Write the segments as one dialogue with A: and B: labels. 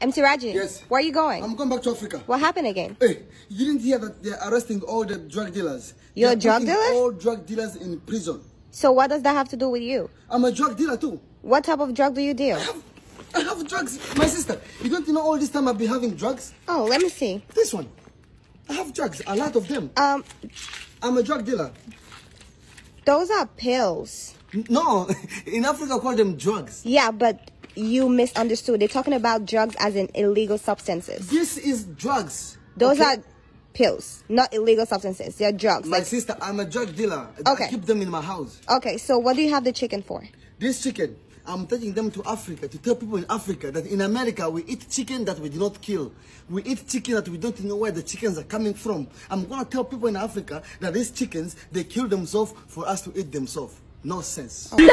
A: MC Raji?
B: Yes.
A: Where are you going?
B: I'm going back to Africa.
A: What happened again?
B: Hey, you didn't hear that they're arresting all the drug dealers?
A: You're a drug dealer?
B: All drug dealers in prison.
A: So what does that have to do with you?
B: I'm a drug dealer too.
A: What type of drug do you deal?
B: I have drugs. My sister, you don't know all this time I've been having drugs?
A: Oh, let me see.
B: This one. I have drugs, a lot of them. I'm a drug dealer.
A: Those are pills.
B: No, in Africa, call them drugs.
A: Yeah, but you misunderstood. They're talking about drugs as in illegal substances.
B: This is drugs.
A: Those
B: okay?
A: are pills, not illegal substances. They're drugs.
B: My sister, I'm a drug dealer.
A: Okay.
B: I keep them in my house.
A: Okay, so what do you have the chicken for?
B: This chicken, I'm taking them to Africa to tell people in Africa that in America we eat chicken that we do not kill. We eat chicken that we don't know where the chickens are coming from. I'm going to tell people in Africa that these chickens, they kill themselves for us to eat themselves. No sense.
A: Okay.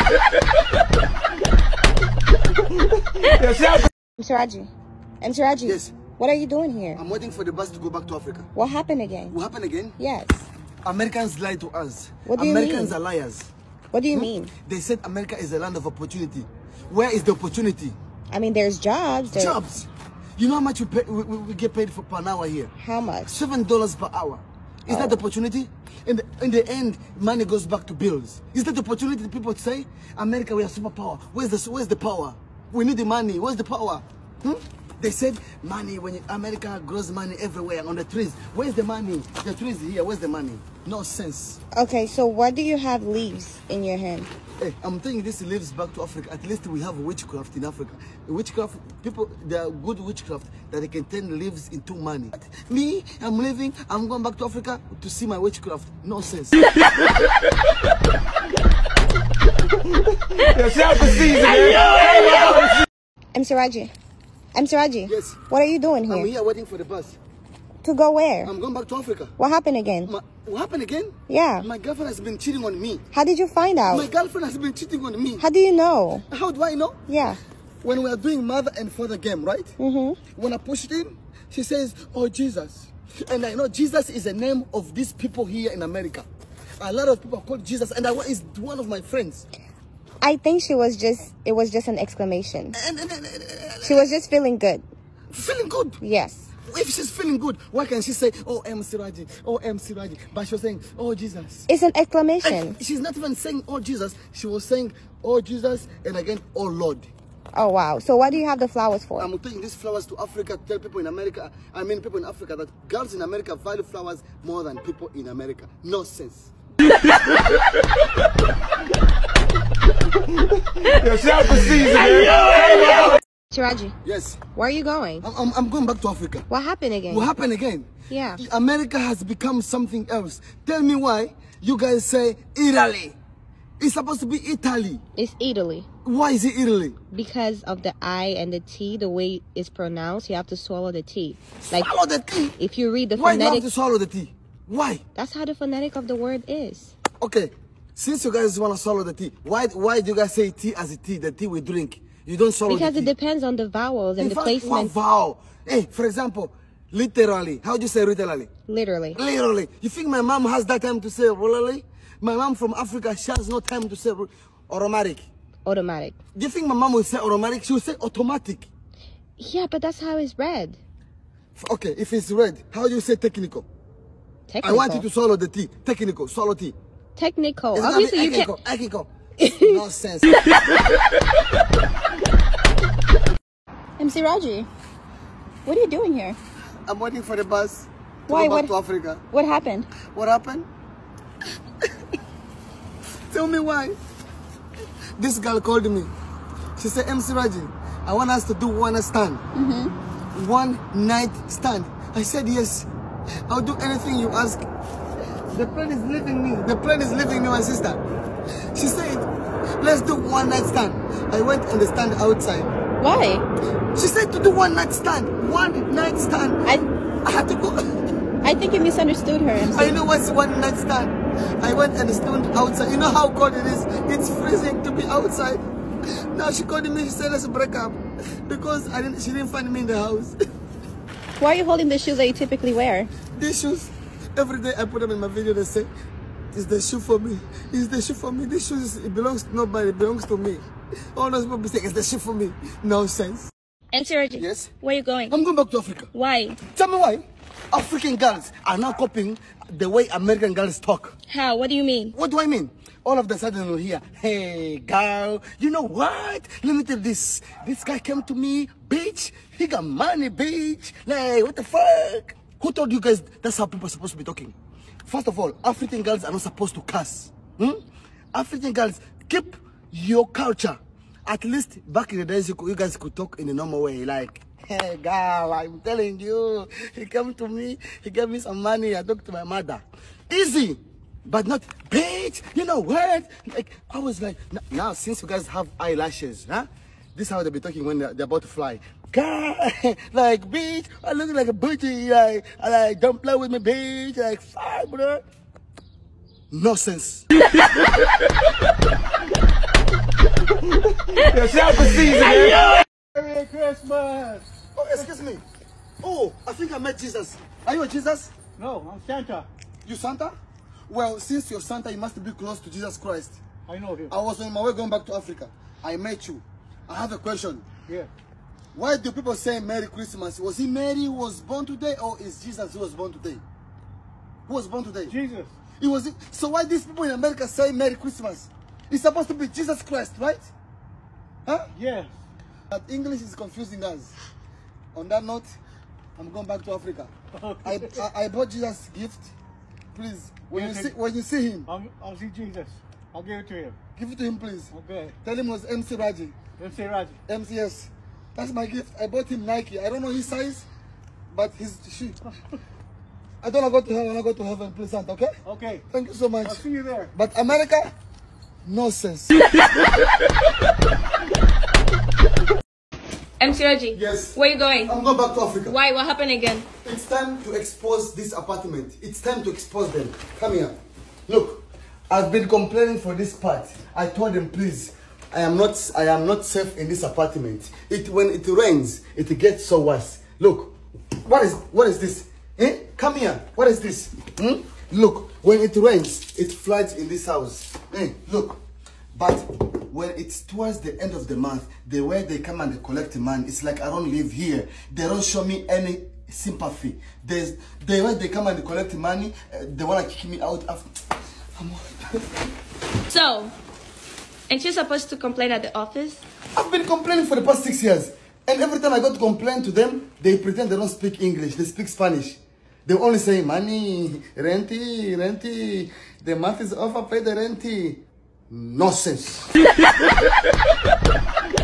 A: Mr. Raji. Mr. Raji.
B: Yes.
A: What are you doing here?
B: I'm waiting for the bus to go back to Africa.
A: What happened again?
B: What happened again?
A: Yes.
B: Americans lie to us.
A: What do you
B: Americans
A: mean?
B: are liars.
A: What do you mean?
B: They said America is a land of opportunity. Where is the opportunity?
A: I mean, there's jobs.
B: Jobs. You know how much we get paid for per hour here?
A: How much?
B: $7 per hour. Is that the opportunity? In the end, money goes back to bills. Is that the opportunity that people say? America, we have superpower. Where's the power? We need the money. Where's the power? They said money, when America grows money everywhere on the trees. Where's the money? The trees here, where's the money? No sense.
A: Okay, so what do you have leaves in your hand?
B: Hey, I'm taking this leaves back to Africa. At least we have witchcraft in Africa. Witchcraft, people, they are good witchcraft that they can turn leaves into money. Me, I'm leaving, I'm going back to Africa to see my witchcraft. No sense.
A: MC Raji. MC Raji.
B: Yes.
A: What are you doing here?
B: I'm here waiting for the bus.
A: To go where?
B: I'm going back to Africa.
A: What happened again?
B: What happened again?
A: Yeah.
B: My girlfriend has been cheating on me.
A: How did you find out?
B: My girlfriend has been cheating on me.
A: How do you know?
B: How do I know?
A: Yeah.
B: When we are doing mother and father game, right? When I push it in, she says, "Oh, Jesus." And I know Jesus is the name of these people here in America. A lot of people call Jesus, and is one of my friends.
A: I think it was just an exclamation. She was just feeling good.
B: Feeling good?
A: Yes.
B: If she's feeling good, why can't she say, "Oh, MC Raji, oh, MC Raji"? But she was saying, "Oh, Jesus."
A: It's an exclamation.
B: And she's not even saying, "Oh, Jesus." She was saying, "Oh, Jesus," and again, "Oh, Lord."
A: Oh, wow. So what do you have the flowers for?
B: I'm taking these flowers to Africa to tell people in America, people in Africa, that girls in America value flowers more than people in America. No sense.
A: Raji.
B: Yes.
A: Where are you going?
B: I'm going back to Africa.
A: What happened again?
B: What happened again?
A: Yeah.
B: America has become something else. Tell me why you guys say Italy. It's supposed to be Italy.
A: It's Italy.
B: Why is it Italy?
A: Because of the I and the T, the way it's pronounced, you have to swallow the T. Like,
B: swallow the T?
A: If you read the
B: Why
A: phonetic...
B: do you have to swallow the T? Why?
A: That's how the phonetic of the word is.
B: Okay, since you guys want to swallow the T, why do you guys say T as a T, the T we drink? You don't swallow
A: because
B: the T.
A: Because it depends on the vowels and the placement.
B: One vowel. Hey, for example, literally. How do you say literally?
A: Literally.
B: Literally. You think my mom has that time to say literally? My mom from Africa, she has no time to say automatic.
A: Automatic.
B: Do you think my mom will say automatic? She will say automatic.
A: Yeah, but that's how it's read.
B: Okay, if it's read, how do you say technical?
A: Technical.
B: I want you to swallow the T. Technical. Swallow T.
A: Technical.
B: It's
A: obviously you can't.
B: Technical. No sense.
C: MC Raji, what are you doing here?
B: I'm waiting for the bus to
C: Why?
B: go back to Africa.
C: What happened?
B: What happened? Tell me why. This girl called me. She said, "MC Raji, I want us to do one night stand. One night stand." I said, "Yes, I'll do anything you ask." The plane is leaving me. The plane is leaving me, my sister. She said, "Let's do one night stand." I went on the stand outside.
C: Why?
B: She said to do one night stand. One night stand. I had to go.
C: I think you misunderstood her, MC.
B: I know what's one night stand. I went and stood outside. You know how cold it is? It's freezing to be outside. Now she called me. She said, "Let's break up," because she didn't find me in the house.
C: Why are you holding the shoes that you typically wear?
B: These shoes, every day I put them in my video. They say, "It's the shoe for me. It's the shoe for me." These shoes, it belongs to nobody. It belongs to me. All those people say, "It's the shoe for me." No sense.
A: MC Reggie.
B: Yes?
A: Where are you going?
B: I'm going back to Africa.
A: Why?
B: Tell me why. African girls are now copying the way American girls talk.
A: How? What do you mean?
B: What do I mean? All of a sudden you'll hear, hey, girl, you know what? Let me tell you this. This guy came to me, bitch. He got money, bitch. Like, what the fuck? Who told you guys that's how people are supposed to be talking? First of all, African girls are not supposed to cuss. African girls, keep your culture. At least back in the days, you guys could talk in a normal way. Like, hey, girl, I'm telling you. He came to me. He gave me some money. I talked to my mother. Easy. But not, bitch, you know what? Like, I was like, now since you guys have eyelashes, huh? This is how they be talking when they're about to fly. God, like, bitch, I look like a booty, like, don't play with me, bitch, like, fuck, bro. Nonsense.
D: It's Alpha season, man. Merry Christmas.
B: Oh, excuse me. Oh, I think I met Jesus. Are you a Jesus?
D: No, I'm Santa.
B: You Santa? Well, since you're Santa, you must be close to Jesus Christ.
D: I know him.
B: I was on my way going back to Africa. I met you. I have a question.
D: Yeah.
B: Why do people say Merry Christmas? Was it Mary who was born today, or is Jesus who was born today? Who was born today?
D: Jesus.
B: It was. So why these people in America say Merry Christmas? It's supposed to be Jesus Christ, right? Huh?
D: Yes.
B: But English is confusing us. On that note, I'm going back to Africa.
D: Okay.
B: I bought Jesus a gift. Please, when you see him,
D: I'll see Jesus. I'll give it to him.
B: give it to him, please.
D: Okay.
B: Tell him it was MC Raji.
D: MC Raji.
B: MCS. That's my gift. I bought him Nike. I don't know his size, but she. I don't want to go to heaven. I go to heaven, please, Santa. Okay?
D: Okay.
B: Thank you so much.
D: I'll see you there.
B: But America, nonsense.
A: MC Reggie.
B: Yes.
A: Where are you going?
B: I'm going back to Africa.
A: Why? What happened again?
B: It's time to expose this apartment. It's time to expose them. Come here. Look, I've been complaining for this part. I told them, please, I am not safe in this apartment. When it rains, it gets so worse. Look, what is this? Eh? Come here. What is this? Look, when it rains, it floods in this house. Eh? Look. But when it's towards the end of the month, the way they come and they collect the money, it's like I don't live here. They don't show me any sympathy. The way they come and they collect the money, they want to kick me out.
A: So, aren't you supposed to complain at the office?
B: I've been complaining for the past 6 years. And every time I go to complain to them, they pretend they don't speak English. They speak Spanish. They only say, money, renty, the month is off, I pay the renty. Nonsense.